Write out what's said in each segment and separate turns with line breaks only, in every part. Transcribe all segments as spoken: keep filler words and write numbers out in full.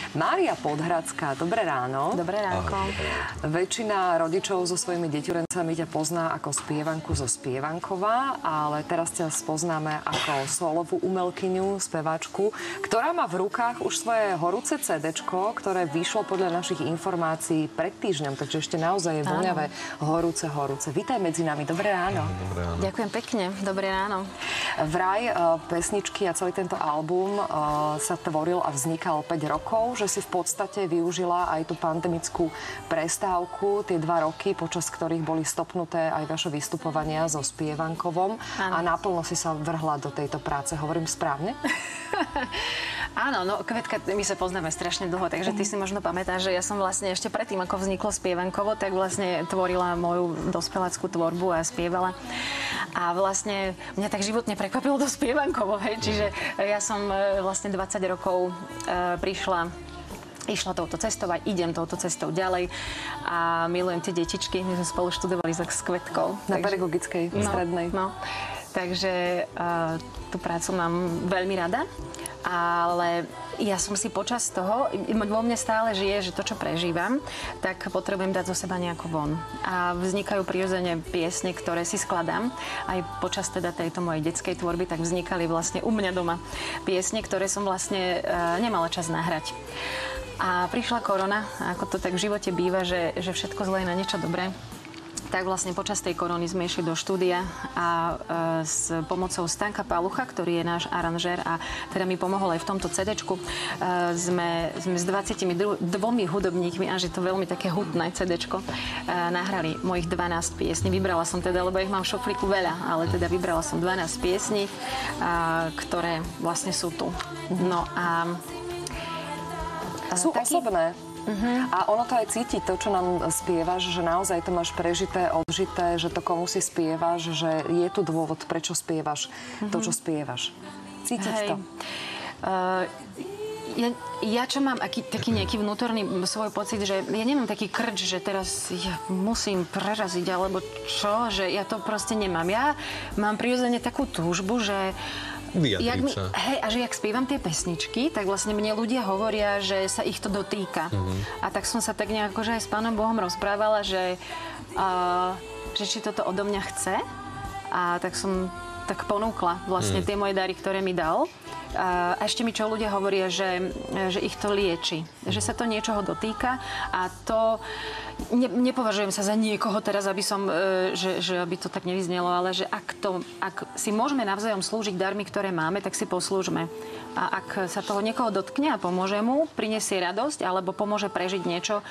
Mária Podhradská, dobré ráno.
Dobré ránko.
Väčšina rodičov so svojimi deťurencami ťa pozná ako spievanku zo Spievankova, ale teraz ťa spoznáme ako solovú umelkyňu, speváčku, ktorá má v rukách už svoje horúce cédečko, ktoré vyšlo podľa našich informácií pred týždňom, takže ešte naozaj je voňavé, horúce, horúce. Vítaj medzi nami, dobré ráno.
Dobré ráno.
Ďakujem pekne, dobré ráno.
Vraj pesničky a celý tento album sa tvoril a vznikal päť rokov, že si v podstate využila aj tú pandemickú prestávku, tie dva roky, počas ktorých boli stopnuté aj vaše vystupovania so Spievankovom. Ano. A naplno si sa vrhla do tejto práce. Hovorím správne?
Áno, no Kvetka, my sa poznáme strašne dlho, takže ty si možno pamätáš, že ja som vlastne ešte predtým, ako vzniklo Spievankovo, tak vlastne tvorila moju dospeláckú tvorbu a spievala. A vlastne mňa tak životne prekvapilo do Spievankovo, hej, čiže ja som vlastne dvadsať rokov e, prišla Išla touto cestou a idem touto cestou ďalej a milujem tie detičky. My sme spolu študovali s Kvetkou.
Na takže, pedagogickej strednej.
No, no. Takže uh, tú prácu mám veľmi rada, ale ja som si počas toho, vo mne stále žije, že to, čo prežívam, tak potrebujem dať zo seba nejako von. A vznikajú prirodzene piesne, ktoré si skladám. Aj počas teda tejto mojej detskej tvorby, tak vznikali vlastne u mňa doma piesne, ktoré som vlastne uh, nemala čas nahrať. A prišla korona, ako to tak v živote býva, že, že všetko zlé je na niečo dobré. Tak vlastne počas tej korony sme išli do štúdia a e, s pomocou Stanka Palucha, ktorý je náš aranžér a teda mi pomohol aj v tomto cédečku, e, sme, sme s dvadsiatimi dvomi hudobníkmi, a že to veľmi také hutné cédečko, e, nahrali mojich dvanásť piesní. Vybrala som teda, lebo ich mám v šoflíku veľa, ale teda vybrala som dvanásť piesní, a, ktoré vlastne sú tu. No a...
Sú taký... osobné. Uh-huh. A ono to aj cíti, to, čo nám spievaš, že naozaj to máš prežité, odžité, že to komu si spievaš, že je tu dôvod, prečo spievaš uh-huh. to, čo spievaš. Cítiť Hej. to.
Uh, ja, ja čo mám aký, taký nejaký vnútorný svoj pocit, že ja nemám taký krč, že teraz ja musím preraziť, alebo čo, že ja to proste nemám. Ja mám prirodzene takú túžbu, že Jak mi, hej, a že jak spievam tie pesničky, tak vlastne mne ľudia hovoria, že sa ich to dotýka. Mm-hmm. A tak som sa tak nejako, že aj s Pánom Bohom rozprávala, že, uh, že či toto odo mňa chce. A tak som tak ponúkla vlastne mm. tie moje dary, ktoré mi dal. A ešte mi čo ľudia hovoria, že, že ich to lieči. Že sa to niečoho dotýka a to... Ne, nepovažujem sa za niekoho teraz, aby som, že, že aby to tak nevyznelo, ale že ak, to, ak si môžeme navzájom slúžiť darmi, ktoré máme, tak si poslúžme. A ak sa toho niekoho dotkne a pomôže mu, prinesie radosť alebo pomôže prežiť niečo,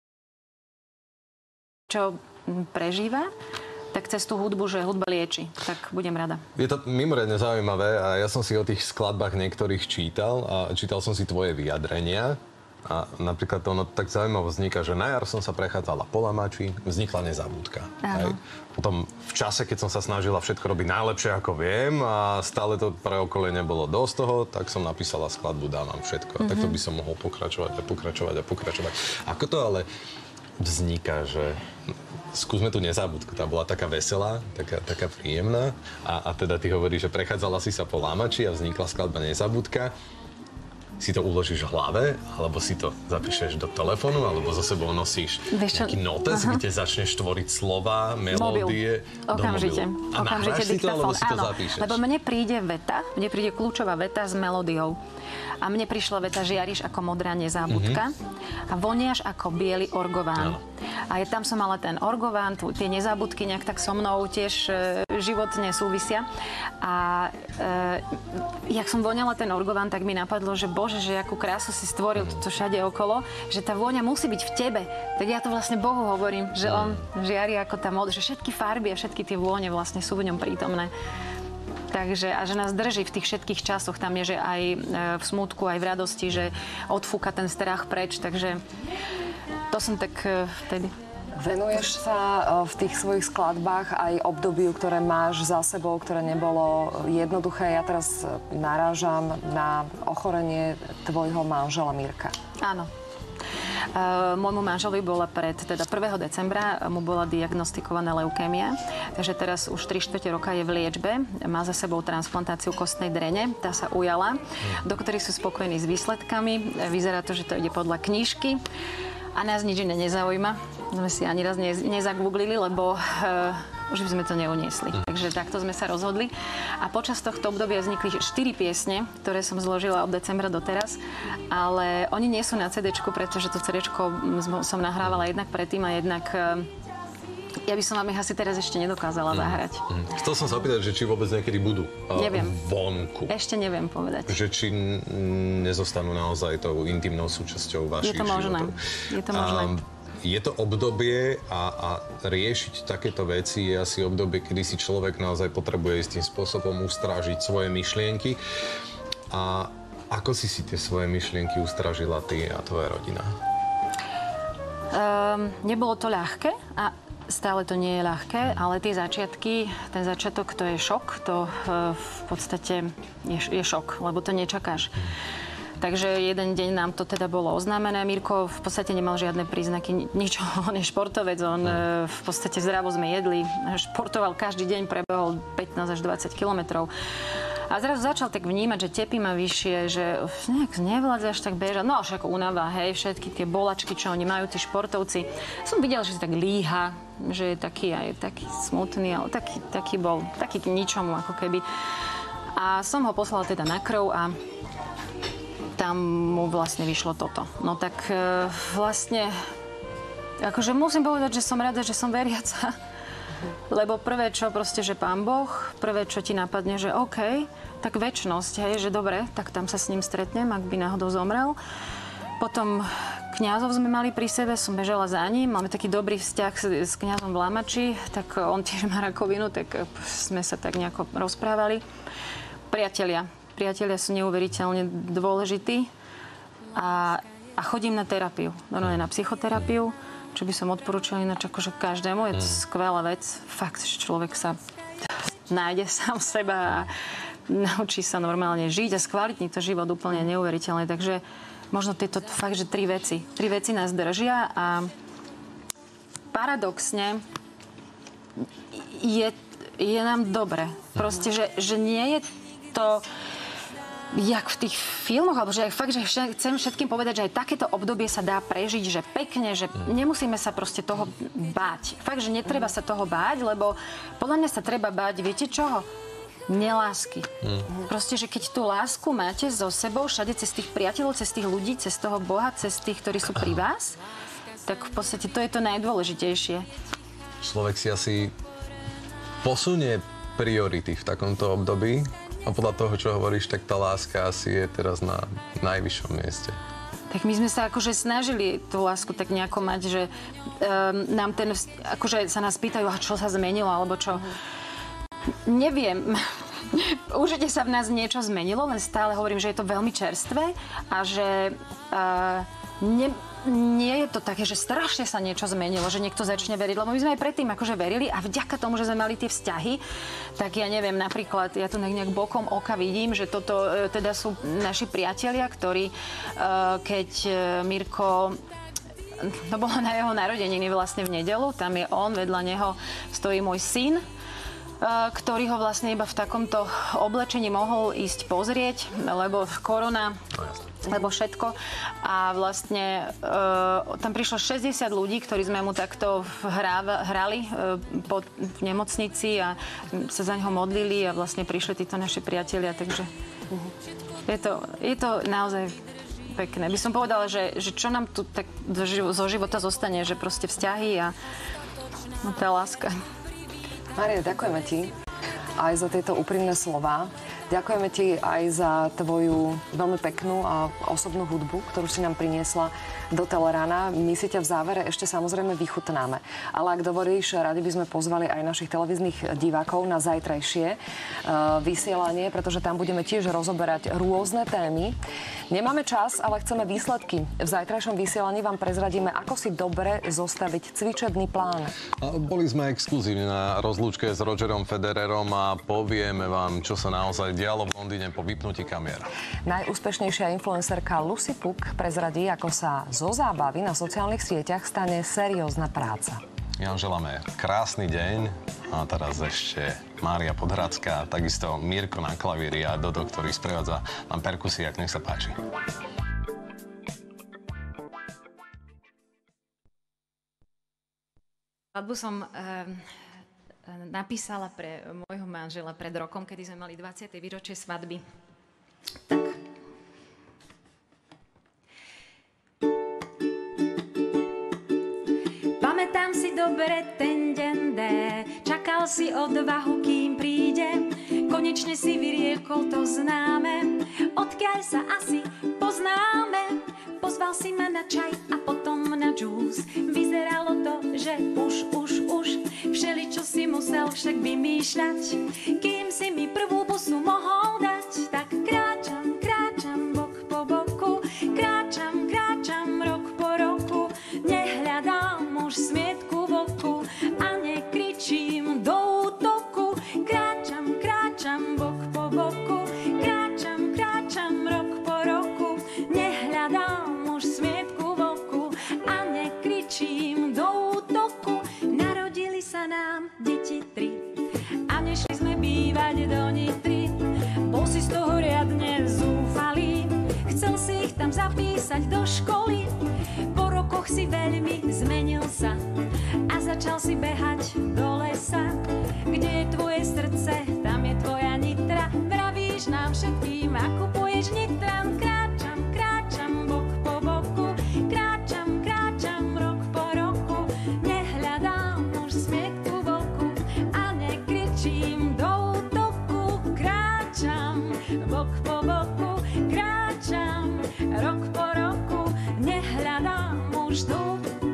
čo prežíva, tak cez tú hudbu, že hudba lieči, tak budem rada.
Je to mimoriadne zaujímavé a ja som si o tých skladbách niektorých čítal a čítal som si tvoje vyjadrenia a napríklad to ono tak zaujímavo vzniká, že na jar som sa prechádzala po Lamači, vznikla Nezabudka. Hej. Potom v čase, keď som sa snažila všetko robiť najlepšie, ako viem a stále to pre okolie nebolo dosť toho, tak som napísala skladbu Dávam všetko. Mm-hmm. A takto by som mohol pokračovať a pokračovať a pokračovať. Ako to ale vzniká, že skúsme tú Nezabudku, tá bola taká veselá, taká, taká príjemná a, a teda ty hovoríš, že prechádzala si sa po Lamači a vznikla skladba Nezabudka. Si to uložíš v hlave, alebo si to zapíšeš do telefónu, alebo so sebou nosíš nejaký notes, kde začneš tvoriť slova, melódie
do Okamžite.
mobilu. A nahráš si to, alebo si to zapíšeš?
Lebo mne príde veta, mne príde kľúčová veta s melódiou. A mne prišla veta, žiariš ako modrá nezábudka mm-hmm. a voniaš ako biely orgován. No. A tam som mala ten orgován, tie nezábudky nejak tak so mnou tiež e, životne súvisia. A e, jak som voňala ten orgován, tak mi napadlo, že bože, že akú krásu si stvoril mm. to všade okolo, že tá vôňa musí byť v tebe. Tak ja to vlastne Bohu hovorím, že mm. on žiari ako tá modrá, že všetky farby a všetky tie vône vlastne sú v ňom prítomné. Takže, a že nás drží v tých všetkých časoch. Tam je, že aj v smútku, aj v radosti, že odfúka ten strach preč. Takže to som tak vtedy.
Venuješ sa v tých svojich skladbách aj obdobiu, ktoré máš za sebou, ktoré nebolo jednoduché. Ja teraz narážam na ochorenie tvojho manžela Mirka.
Áno. Uh, môjmu manželovi bola pred teda prvého decembra mu bola diagnostikovaná leukémia, takže teraz už tri štvrte roka je v liečbe. Má za sebou transplantáciu kostnej drene, tá sa ujala. Doktori sú spokojní s výsledkami. Vyzerá to, že to ide podľa knižky. A nás nič iné nezaujíma. Sme si ani raz ne, nezagooglili, lebo uh, už by sme to neuniesli. Mm. Takže takto sme sa rozhodli. A počas tohto obdobia vznikli štyri piesne, ktoré som zložila od decembra doteraz. Ale oni nie sú na cédečku, pretože to cédečko som nahrávala jednak predtým a jednak... Uh, ja by som vám ich asi teraz ešte nedokázala zahrať. Mm.
Mm. Chcel som sa opýtať, že či vôbec niekedy budú uh,
neviem.
vonku.
Ešte neviem povedať.
Že či n- nezostanú naozaj tou intimnou súčasťou vašich
životov. Je to možné.
životov.
Je to možné.
Um, je to obdobie a, a riešiť takéto veci je asi obdobie, kedy si človek naozaj potrebuje istým spôsobom ustrážiť svoje myšlienky. A ako si si tie svoje myšlienky ustrážila ty a tvoja rodina?
Um, nebolo to ľahké a stále to nie je ľahké, ale tie začiatky, ten začiatok, to je šok, to uh, v podstate je, je šok, lebo to nečakáš. Takže jeden deň nám to teda bolo oznámené. Mirko v podstate nemal žiadne príznaky, nič, on je športovec, on uh, v podstate zdravo sme jedli, športoval každý deň, prebehol pätnásť až dvadsať kilometrov. A zrazu začal tak vnímať, že tepy má vyššie, že nejak nevládzaš tak bežať. No až ako únava, hej, všetky tie bolačky, čo oni majú, tí športovci. Som videla, že si tak líha, že je taký aj taký smutný, ale taký, taký bol, taký k ničomu, ako keby. A som ho poslala teda na krv a tam mu vlastne vyšlo toto. No tak e, vlastne, akože musím povedať, že som rada, že som veriaca. Lebo prvé, čo proste, že Pán Boh, prvé, čo ti napadne, že OK, tak večnosť, hej, že dobre, tak tam sa s ním stretnem, ak by náhodou zomrel. Potom kňazov sme mali pri sebe, som bežala za ním, máme taký dobrý vzťah s, s kňazom v Lamači, tak on tiež má rakovinu, tak sme sa tak nejako rozprávali. Priatelia, priatelia sú neuveriteľne dôležití a, a chodím na terapiu, normálne na psychoterapiu, čo by som odporúčala ináč akože každému. Je to mm. skvelá vec. Fakt, že človek sa nájde sám seba a naučí sa normálne žiť a skvalitniť to život úplne neuveriteľne. Takže možno tieto fakt, že tri veci. Tri veci nás držia a paradoxne je, je nám dobre. Proste, že, že nie je to jak v tých filmoch, alebo že fakt, že chcem všetkým povedať, že aj takéto obdobie sa dá prežiť, že pekne, že nemusíme sa proste toho báť. Fakt, že netreba sa toho báť, lebo podľa mňa sa treba báť, viete čoho? Nelásky. Mm. Proste, že keď tú lásku máte so sebou, všade cez tých priateľov, cez tých ľudí, cez toho Boha, cez tých, ktorí sú pri vás, tak v podstate to je to najdôležitejšie. Človek
si asi posunie priority v takomto období. A podľa toho, čo hovoríš, tak tá láska asi je teraz na najvyššom mieste.
Tak my sme sa akože snažili tú lásku tak nejako mať, že um, nám ten, akože sa nás pýtajú, a čo sa zmenilo, alebo čo. Neviem. Určite sa v nás niečo zmenilo, len stále hovorím, že je to veľmi čerstvé a že uh, ne, nie je to také, že strašne sa niečo zmenilo, že niekto začne veriť, lebo my sme aj predtým akože verili a vďaka tomu, že sme mali tie vzťahy, tak ja neviem, napríklad, ja to nejak bokom oka vidím, že toto e, teda sú naši priatelia, ktorí, e, keď e, Mirko, to bolo na jeho narodeniny vlastne v nedeľu, tam je on, vedľa neho stojí môj syn, ktorý ho vlastne iba v takomto oblečení mohol ísť pozrieť, lebo korona, lebo všetko. A vlastne e, tam prišlo šesťdesiat ľudí, ktorí sme mu takto hráva, hrali e, po, v nemocnici a sa za ňoho modlili a vlastne prišli títo naši priatelia, takže je to, je to naozaj pekné. By som povedala, že, že čo nám tu tak zo života zostane, že proste vzťahy a no, tá láska.
Mária, ďakujeme ti aj za tieto úprimné slová. Ďakujeme ti aj za tvoju veľmi peknú a osobnú hudbu, ktorú si nám priniesla do Telerána. My si ťa v závere ešte samozrejme vychutnáme. Ale ak dovolíš, radi by sme pozvali aj našich televíznych divákov na zajtrajšie uh, vysielanie, pretože tam budeme tiež rozoberať rôzne témy. Nemáme čas, ale chceme výsledky. V zajtrajšom vysielaní vám prezradíme, ako si dobre zostaviť cvičebný plán.
A boli sme exkluzívne na rozlúčke s Rogerom Federerom a povieme vám, čo sa naozaj deje dialo v Londýne po vypnutí kamier.
Najúspešnejšia influencerka Lucy Puk prezradí, ako sa zo zábavy na sociálnych sieťach stane seriózna práca.
Ja vám želáme krásny deň a teraz ešte Mária Podhradská, takisto Mírko na klavíri a Dodo, ktorý sprevádza nám perkusiák. Nech sa páči.
Skladbu som e, napísala pre môjho manžela pred rokom, kedy sme mali dvadsiate výročie svadby. Tak. Pamätám si dobre ten deň D, čakal si odvahu, kým príde, konečne si vyriekol to známe, odkiaľ sa asi poznáme. Pozval si ma na čaj a potom na džús. Vyzeralo to, že už, už, už všeličo si musel však vymýšľať, kým si mi prvú pusu mohol dať. Tak kráčam, kráčam bok po boku, kráčam, kráčam rok po roku, nehľadám už smietku v oku a nekričím do útoku. Kráčam, kráčam bok po boku, kráčam, kráčam rok po roku, nehľadám smietku v oku a nekričím do útoku. Narodili sa nám deti tri a nešli sme bývať do Nitry. Bol si z toho riadne zúfalý, chcel si ich tam zapísať do školy. Po rokoch si veľmi zmenil sa a začal si behať do lesa. Kde je tvoje srdce, tam je tvoja Nitra. Vravíš nám všetkým, ako poješ Nitran. Kráčam, kráčam bok po boku, kráčam, kráčam rok po roku, nehľadám už smietku v oku a nekričím do útoku. Kráčam bok po boku, kráčam rok po roku, nehľadám už tu,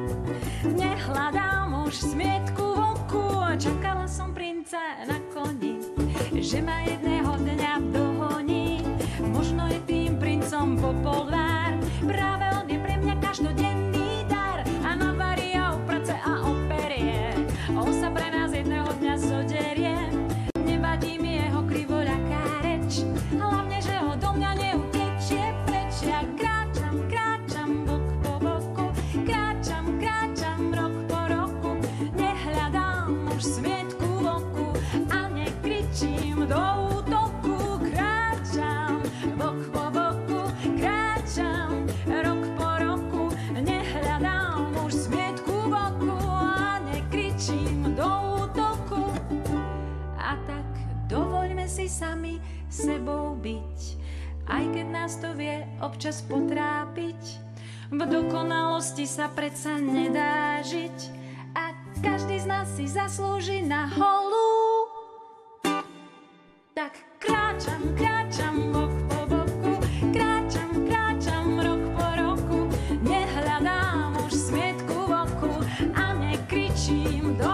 nehľadám už smietku v oku. Čakala som princa na koni, že ma jedného dňa dohoní. Možno je tým princom popolvár, práve on je pre mňa každodenný dar. A navarí a uprace a operie, on sa pre nás jedného dňa zoderie. Nevadí mi jeho krivoľaká reč, hlavne, že ho do mňa neutečie preč. Ja kráčam, kráčam bok po boku, kráčam, kráčam rok po roku, nehľadám už smietku v oku a nekričím do útoku. Kráčam bok po boku, kráčam rok po roku, nehľadám už smietku v oku a nekričím do útoku. A tak dovoľme si sami sebou byť, aj keď nás to vie občas potrápiť. V dokonalosti sa predsa nedá žiť a každý z nás si zaslúži na holú. Tak kráčam, kráčam bok po boku, kráčam, kráčam rok po roku, nehľadám už smietku v oku a nekričím do